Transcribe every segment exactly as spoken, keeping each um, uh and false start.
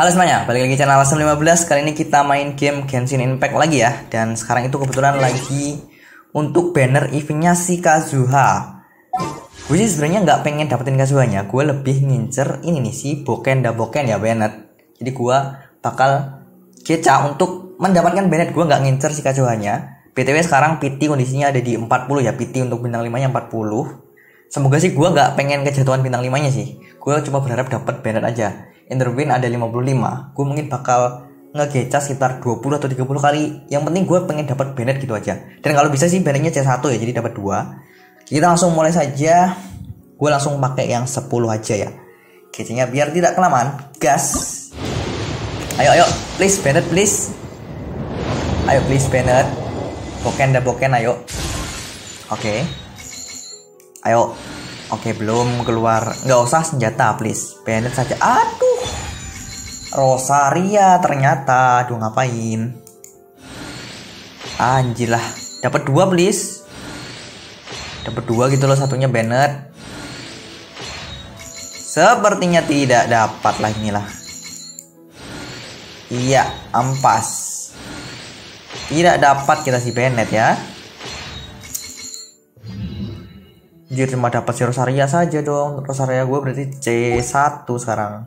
Halo semuanya, balik lagi channel Asam lima belas. Kali ini kita main game Genshin Impact lagi ya. Dan sekarang itu kebetulan lagi untuk banner eventnya si Kazuha. Gue sih sebenarnya nggak pengen dapetin Kazuhanya, gue lebih ngincer ini nih si Boken da Boken ya, Bennett. Jadi gue bakal keca untuk mendapatkan Bennett, gue nggak ngincer si Kazuhanya. B T W sekarang P T kondisinya ada di empat puluh ya, P T untuk bintang limanya empat puluh. Semoga sih gue nggak pengen kejatuhan bintang limanya sih. Gue cuma berharap dapat Bennett aja. Interwin ada lima puluh lima. Gue mungkin bakal ngegeca sekitar dua puluh atau tiga puluh kali. Yang penting gue pengen dapat Bennett gitu aja. Dan kalau bisa sih Bennettnya C satu ya, jadi dapat dua. Kita langsung mulai saja. Gue langsung pakai yang sepuluh aja ya. Gecanya biar tidak kelamaan. Gas. Ayo ayo, please Bennett please. Ayo please Bennett. Boken dah Boken ayo. Oke. Okay. Ayo. Oke, okay, belum keluar. Nggak usah senjata please. Bennett saja. Aduh. Rosaria ternyata. Aduh, ngapain? Anjir lah. Dapat dua please. Dapat dua gitu loh, satunya Bennett. Sepertinya tidak dapat lah inilah. Iya, ampas. Tidak dapat kita si Bennett ya. Anjir, cuma dapat si Rosaria saja dong. Rosaria gue berarti C satu sekarang.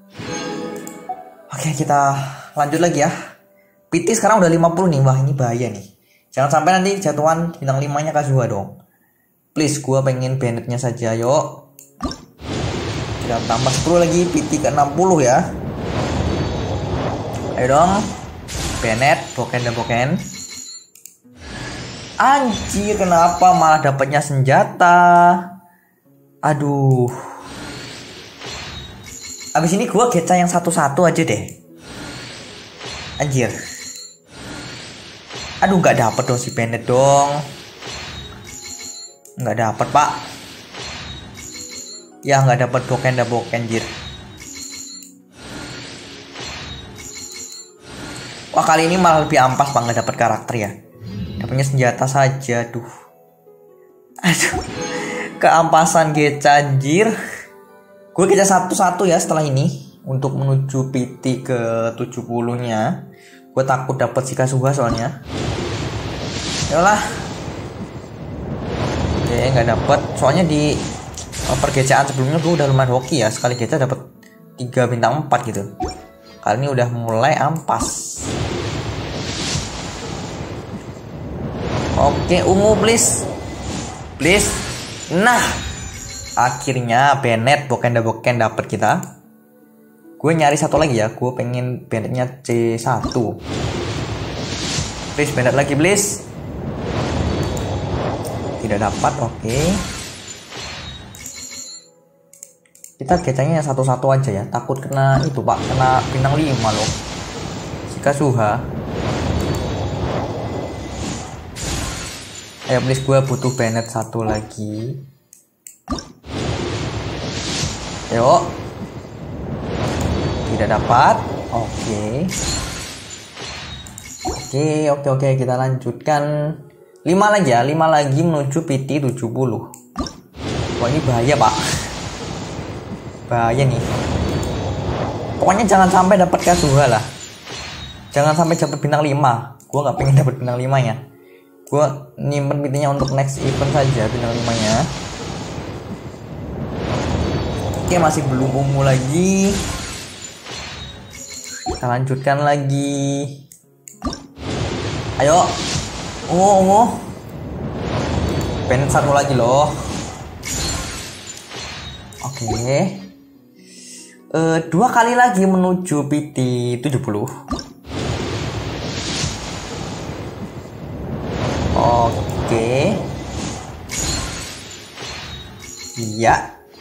Oke, kita lanjut lagi ya. P T sekarang udah lima puluh nih. Wah, ini bahaya nih. Jangan sampai nanti jatuhan bintang limanya Kazuha dong. Please, gue pengen Bennettnya saja. Yuk. Kita tambah sepuluh lagi. P T ke enam puluh ya. Ayo dong. Bennett, Boken dan Boken. Anjir, kenapa malah dapatnya senjata? Aduh. Abis ini gue geca yang satu-satu aja deh. Anjir. Aduh, nggak dapet dong si Bennett dong. Nggak dapet pak. Ya nggak dapet Boken da Boken anjir. Wah, kali ini malah lebih ampas pak, nggak dapet karakter ya. Dapatnya senjata saja, duh. Aduh, keampasan geca anjir. Gue geca satu-satu ya setelah ini untuk menuju P T ke tujuh puluh nya. Gue takut dapat si Kazuha soalnya. Yalah. Oke, nggak dapet. Soalnya di pergecaan sebelumnya gue udah lumayan hoki ya. Sekali geca dapat tiga bintang empat gitu. Kali ini udah mulai ampas. Oke, ungu please. Please. Nah, akhirnya Bennett Boken da Boken dapat kita. Gue nyari satu lagi ya. Gue pengen Bennettnya C satu. Please Bennett lagi please. Tidak dapat. Oke. Kita gecanya yang satu-satu aja ya. Takut kena itu pak. Kena bintang lima loh. Si Kazuha. Ayo please, gue butuh Bennett satu lagi. Ayo. Tidak dapat. Oke. Oke, oke, oke. Kita lanjutkan. lima lagi ya. lima lagi menuju P T tujuh puluh. Wah, ini bahaya pak. Bahaya nih. Pokoknya jangan sampai dapat Kazuha lah. Jangan sampai dapat bintang lima. Gue nggak pengen dapat bintang lima nya. Gue nyimpen P T-nya untuk next event saja bintang lima nya. Oke, masih belum ungu lagi. Kita lanjutkan lagi. Ayo. Ungu, ungu. Bennett satu lagi loh. Oke. Uh, dua kali lagi menuju P T tujuh puluh. Oke. Iya.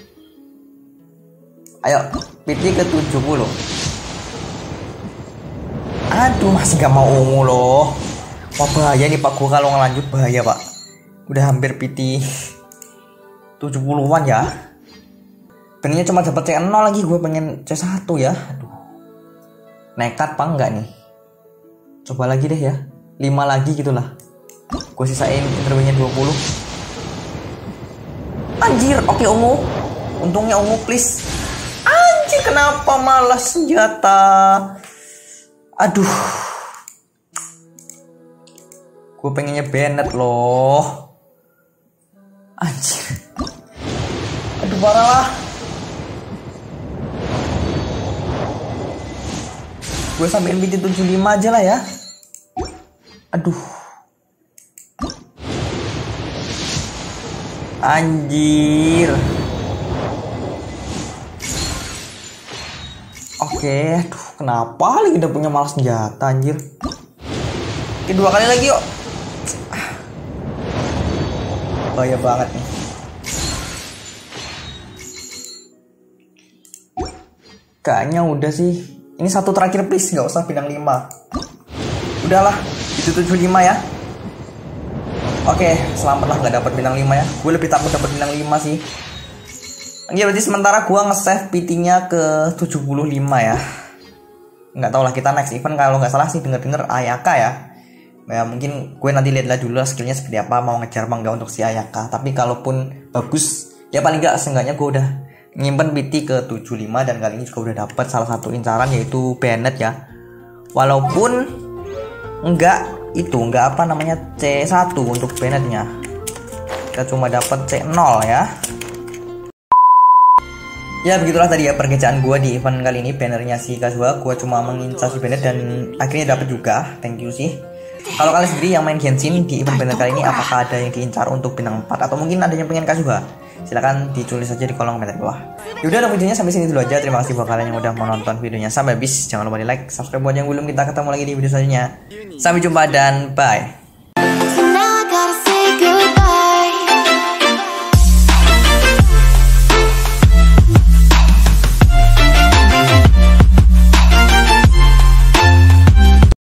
Ayo, P T ke tujuh puluh. Aduh, masih gak mau ungu loh. Wah, bahaya nih pak. Gue kalau ngelanjut bahaya pak. Udah hampir P T tujuh puluhan ya. Pengennya cuma dapat C nol lagi. Gue pengen C satu ya. Aduh. Nekat pak enggak nih. Coba lagi deh ya. lima lagi gitulah. Gue sisain interwinnya dua puluh. Anjir, oke ungu. Untungnya ungu please. Anjir. Anjir, kenapa malah senjata? Aduh. Gue pengennya Bennett loh. Anjir. Aduh, parah lah. Gue sampai N P T tujuh puluh lima aja lah ya. Aduh. Anjir. Oke, aduh, kenapa lagi udah punya malas senjata anjir. Oke, dua kali lagi yuk. Bahaya banget nih. Kayaknya udah sih. Ini satu terakhir please, nggak usah bintang lima. Udahlah, itu tujuh puluh lima ya. Oke, selamatlah nggak dapat bintang lima ya. Gue lebih takut dapat bintang lima sih. Ini berarti sementara gue nge-save P T-nya ke tujuh puluh lima ya. Nggak tau lah, kita next event kalau nggak salah sih denger-denger Ayaka ya. Ya mungkin gue nanti lihat dulu lah skillnya seperti apa, mau ngejar apa enggak untuk si Ayaka. Tapi kalaupun bagus, ya paling nggak seenggaknya gue udah nyimpen P T ke tujuh puluh lima dan kali ini juga udah dapat salah satu incaran yaitu Bennett ya. Walaupun enggak itu enggak apa namanya C satu untuk Bennettnya. Kita cuma dapat C nol ya. Ya begitulah tadi ya perkecaan gue di event kali ini, bannernya si Kazuha. Gue cuma mengincar si Bennett dan akhirnya dapat juga. Thank you sih. Kalau kalian sendiri yang main Genshin di event banner kali ini, apakah ada yang diincar untuk bintang empat atau mungkin ada yang pengen Kazuha? Silahkan ditulis aja di kolom komentar bawah. Yaudah, videonya sampai sini dulu aja. Terima kasih buat kalian yang udah menonton videonya sampai habis. Jangan lupa di like, subscribe buat yang belum. Kita ketemu lagi di video selanjutnya. Sampai jumpa dan bye.